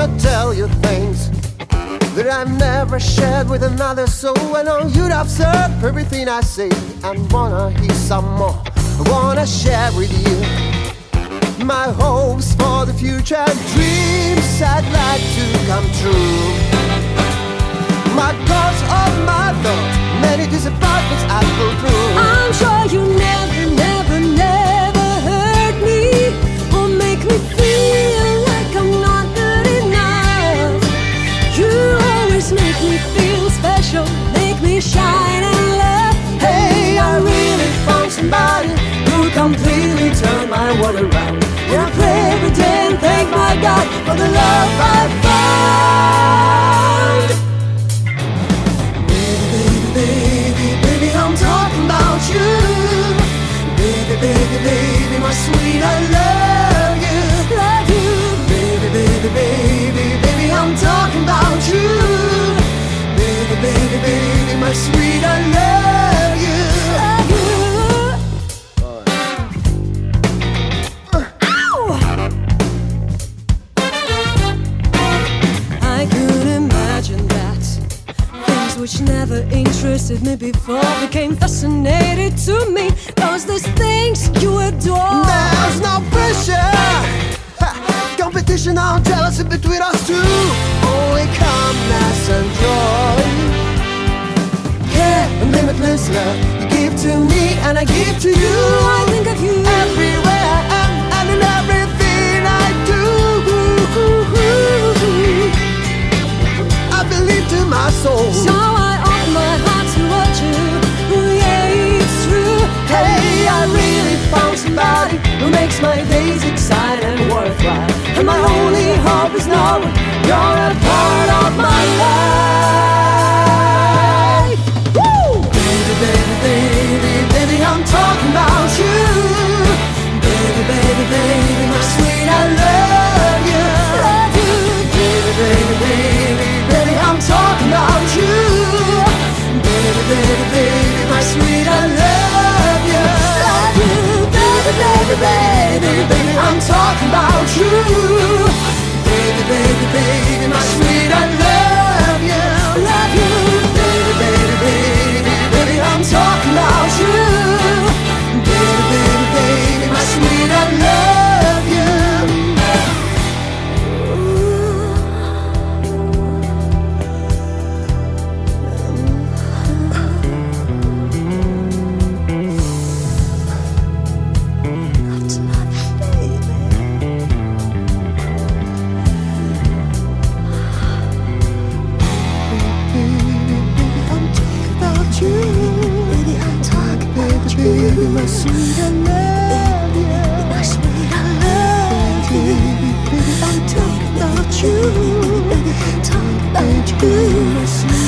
tell you things that I've never shared with another soul. I know you'd observe everything I say and wanna hear some more. I wanna share with you my hopes for the future, dreams I'd like to come true. My goals of my thoughts, many disappointments I go through. I'm sure you never hurt me or make me feel like I'm not good enough. You always make me feel special, make me shine and love. Hey, I really found somebody who completely turned my world around. And I pray every day and thank my God for the love I found. Baby, I'm talking about you. Baby, my sweet, I love you. Love you. Baby, I'm talking about you. Baby, my sweet, I love you. Love you. I could imagine that things which never interested me before became fascinated to me. Those things you adore. There's no pressure, competition or jealousy between us two. Only calmness and joy. Yeah, limitless love you give to me and I give to you. I think of you everywhere I am and in everything I do. I believe to my soul, so I open my heart toward you. Yeah, it's true. hey, I really found somebody who makes my days exciting and worthwhile. And my only hope is knowing you're a part of my life. Woo! Baby, I'm talking about you. Baby, my sweet, I love you. Love you. Baby, I'm talking about you. Baby, my sweet, I love you. Love you. Baby, I'm talking about you. Baby, my sweet, I love you. Love you. Baby, I'm talking about you. Baby, my sweet, I love you. Baby, my sweet, I love you. My sweet, I love you. Baby, I'm talking about you. Talk about you. My sweet,